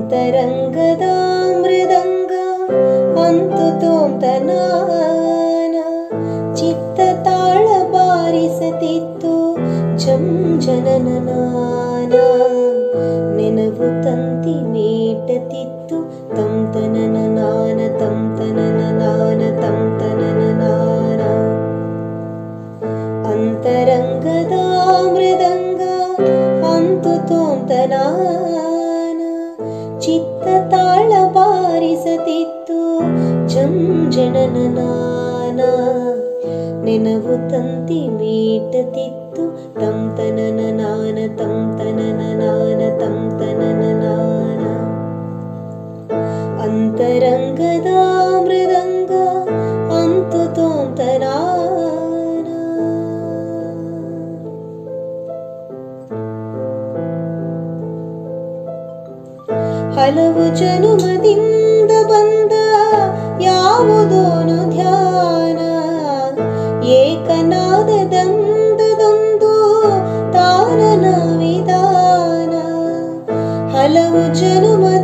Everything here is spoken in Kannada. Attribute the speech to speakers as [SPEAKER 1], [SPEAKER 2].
[SPEAKER 1] ಅಂತರಂಗದ ಮೃದಂಗ ಅಂತು ತೋಂತನಾನ ಚಿತ್ತ ತಾಳ ಬಾರಿಸತಿತ್ತು ಜಂ ಜನನನಾನ ನೆನವು ತಂತಿ ಮೀಟತಿತ್ತು ತಂ ತನನ ನಾನ ತಂ ತನನ ನಾನ ತಂ ತನನ ನಾನ ಅಂತರಂಗದ ಮೃದಂಗ ಅಂತು ತೋಂತನಾನ ಚಿತ್ತ ತಾಳ ಬಾರಿಸತಿತ್ತು ಜಂ ಜನನನಾನ ನೆನವು ತಂತಿ ಮೀಟತಿತ್ತು ತಂ ತನನ ನಾನ ತಂ ತನನ ನಾನ ತಂ ತನನ ನಾನ ಅಂತರಂಗದ ಮೃದಂಗ ಅಂತು ತೋಂತನಾನ ಹಲವು ಜನುಮದಿಂದ ಬಂದ ಯಾವುದೋನು ಧ್ಯಾನ ಏಕನಾದದಂದದೊಂದು ತಾನನ ವಿಧಾನ ಹಲವು ಜನುಮ